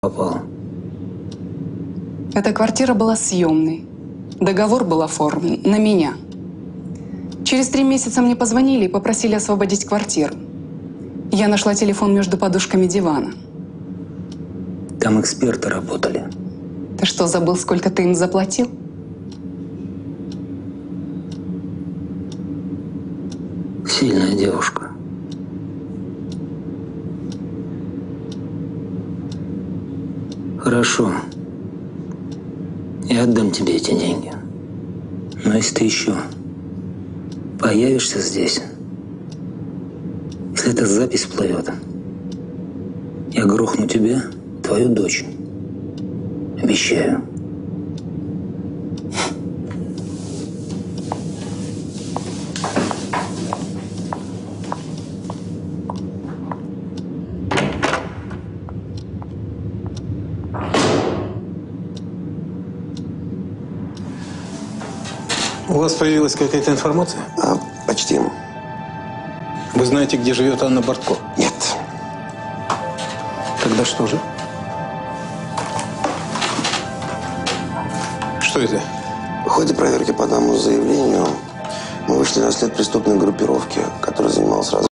попал? Эта квартира была съемной. Договор был оформлен на меня. Через 3 месяца мне позвонили и попросили освободить квартиру. Я нашла телефон между подушками дивана. Там эксперты работали. Ты что, забыл, сколько ты им заплатил? Сильная девушка. Хорошо. Я отдам тебе эти деньги. Но если ты еще появишься здесь, если эта запись всплывет, я грохну тебя, твою дочь. Обещаю. У вас появилась какая-то информация? Почти. Вы знаете, где живет Анна Бортко? Нет. Тогда что же? Что это? В ходе проверки по данному заявлению мы вышли на след преступной группировки, которая занималась